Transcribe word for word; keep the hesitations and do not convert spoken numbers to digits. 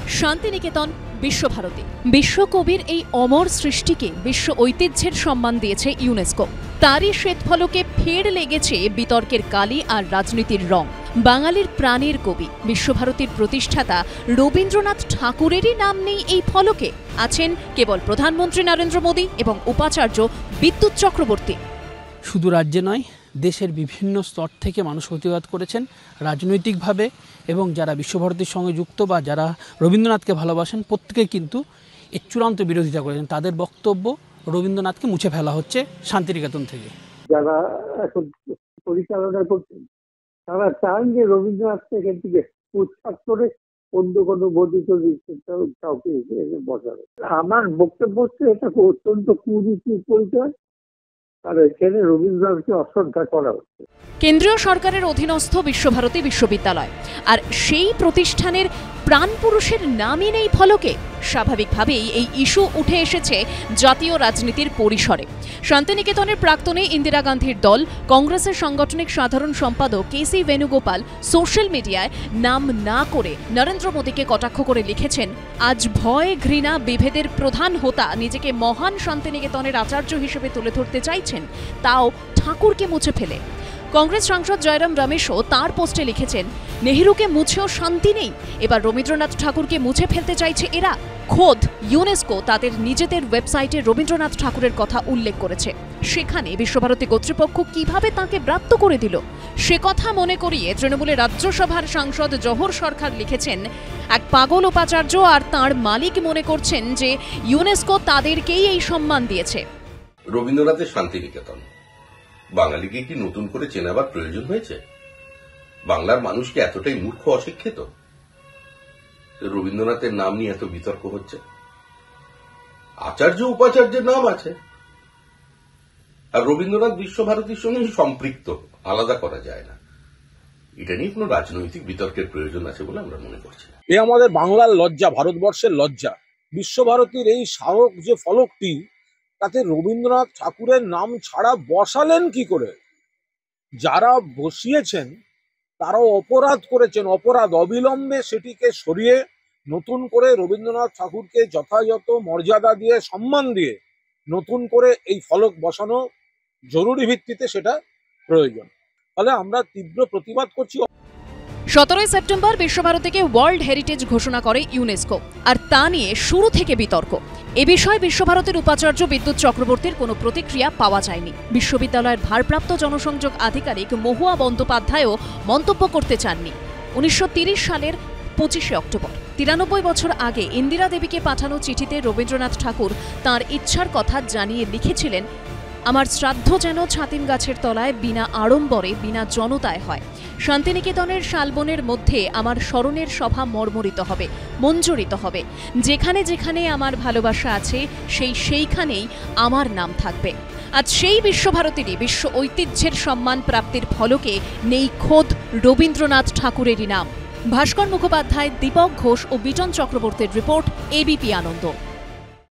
শান্তিনিকেতন বিশ্বভারতী। বিশ্বকবির এই অমর সৃষ্টিকে বিশ্ব ঐতিহ্যের সম্মান দিয়েছে ইউনেস্কো। তারই শ্বেতফলকে ফের লেগেছে বিতর্কের কালি আর রাজনীতির রং। বাঙালির প্রাণের কবি বিশ্বভারতীর প্রতিষ্ঠাতা রবীন্দ্রনাথ ঠাকুরেরই নাম নেই এই ফলকে। আছেন কেবল প্রধানমন্ত্রী নরেন্দ্র মোদী এবং উপাচার্য বিদ্যুৎ চক্রবর্তী। শুধু রাজ্যে নয়, দেশের বিভিন্ন স্তর থেকে মানুষ প্রতিবাদ করেছেন রাজনৈতিকভাবে, এবং যারা বিশ্বভারতীর সঙ্গে যুক্ত বা যারা রবীন্দ্রনাথকে ভালোবাসেন প্রত্যেকে কিন্তু এর চূড়ান্ত বিরোধিতা করেছেন। তাদের বক্তব্য রবীন্দ্রনাথকে মুছে ফেলা হচ্ছে শান্তিনিকেতন থেকে। যারা এখন পরিচালনা করছেন তারা চান যে রবীন্দ্রনাথকে এখান থেকে উৎখাত করে অন্য কোনো বর্ধিত কাউকে বসাবে। আমার বক্তব্য হচ্ছে এটা অত্যন্ত কুরীতির পরিচয়, আর এখানে রবীন্দ্রনাথকে অশ্রদ্ধা করা হচ্ছে। কেন্দ্রীয় সরকারের অধীনস্থ বিশ্বভারতী বিশ্ববিদ্যালয়, আর সেই প্রতিষ্ঠানের প্রাণপুরুষের নামই নেই ফলকে। স্বাভাবিকভাবেই এই ইস্যু উঠে এসেছে জাতীয় রাজনীতির পরিসরে। শান্তিনিকেতনের প্রাক্তনে ইন্দিরা গান্ধীর দল কংগ্রেসের সাংগঠনিক সাধারণ সম্পাদক কে সি বেণুগোপাল সোশ্যাল মিডিয়ায় নাম না করে নরেন্দ্র মোদীকে কটাক্ষ করে লিখেছেন, আজ ভয় ঘৃণা বিভেদের প্রধান হোতা নিজেকে মহান শান্তিনিকেতনের আচার্য হিসেবে তুলে ধরতে চাইছেন, তাও ঠাকুরকে মুছে ফেলে। কংগ্রেস সাংসদ জয়রাম রমেশও তাঁর পোস্টে লিখেছেন, নেহরুকে মুছেও শান্তি নেই, এবার রবীন্দ্রনাথ ঠাকুরকে মুছে ফেলতে চাইছে এরা। খোদ ইউনেস্কো তাদের নিজেদের ওয়েবসাইটে রবীন্দ্রনাথ ঠাকুরের কথা উল্লেখ করেছে। সেখানে বিশ্বভারতী কর্তৃপক্ষ কিভাবে তাঁকে ব্রাত্য করে দিল সে কথা মনে করিয়ে তৃণমূলের রাজ্যসভার সাংসদ জহর সরকার লিখেছেন, এক পাগল উপাচার্য আর তাঁর মালিক মনে করছেন যে ইউনেস্কো তাদেরকেই এই সম্মান দিয়েছে। রবীন্দ্রনাথের শান্তিনিকেতন বাঙালিকে কি নতুন করে চেনাবার প্রয়োজন হয়েছে? বাংলার মানুষকে এতটাই মূর্খ অশিক্ষিত? রবীন্দ্রনাথের নাম নিয়ে এত বিতর্ক হচ্ছে। আচার্য উপাচার্যের নাম আছে, আর রবীন্দ্রনাথ বিশ্বভারতীর সঙ্গে সম্পৃক্ত, আলাদা করা যায় না। এটা নিয়ে কোনো রাজনৈতিক বিতর্কের প্রয়োজন আছে বলে আমরা মনে করছি না। এ আমাদের বাংলার লজ্জা, ভারতবর্ষের লজ্জা। বিশ্বভারতীর এই স্মারক যে ফলকটি, তাতে রবীন্দ্রনাথ ঠাকুরের নাম ছাড়া বসালেন কি করে? যারা বসিয়েছেন তারাও অপরাধ করেছেন। অপরাধ অবিলম্বে সেটিকে সরিয়ে নতুন করে রবীন্দ্রনাথ ঠাকুরকে যথাযথ মর্যাদা দিয়ে সম্মান দিয়ে নতুন করে এই ফলক বসানো জরুরি ভিত্তিতে সেটা প্রয়োজন। ফলে আমরা তীব্র প্রতিবাদ করছি। সতেরোই সেপ্টেম্বর বিশ্বভারতীকে ওয়ার্ল্ড হেরিটেজ ঘোষণা করে ইউনেস্কো, আর তা নিয়ে শুরু থেকে বিতর্ক। এ বিষয়ে বিশ্বভারতীর উপাচার্য বিদ্যুৎ চক্রবর্তীর কোনো প্রতিক্রিয়া পাওয়া যায়নি। বিশ্ববিদ্যালয়ের ভারপ্রাপ্ত জনসংযোগ আধিকারিক মহুয়া বন্দ্যোপাধ্যায়ও মন্তব্য করতে চাননি। উনিশশো তিরিশ সালের পঁচিশে অক্টোবর, তিরানব্বই বছর আগে ইন্দিরা দেবীকে পাঠানো চিঠিতে রবীন্দ্রনাথ ঠাকুর তাঁর ইচ্ছার কথা জানিয়ে লিখেছিলেন, আমার শ্রাদ্ধ যেন ছাতিম গাছের তলায় বিনা আড়ম্বরে বিনা জনতায় হয়। শান্তিনিকেতনের শালবনের মধ্যে আমার স্মরণের সভা মর্মরিত হবে, মঞ্জরিত হবে। যেখানে যেখানে আমার ভালোবাসা আছে সেই সেইখানেই আমার নাম থাকবে। আজ সেই বিশ্বভারতীরই বিশ্ব ঐতিহ্যের সম্মান প্রাপ্তির ফলকে নেই খোদ রবীন্দ্রনাথ ঠাকুরেরই নাম। ভাস্কর মুখোপাধ্যায়, দীপক ঘোষ ও বিজন চক্রবর্তীর রিপোর্ট, এবিপি আনন্দ।